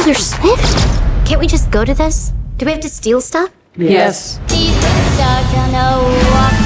Taylor Swift? Can't we just go to this? Do we have to steal stuff? Yes. She's a star, gonna walk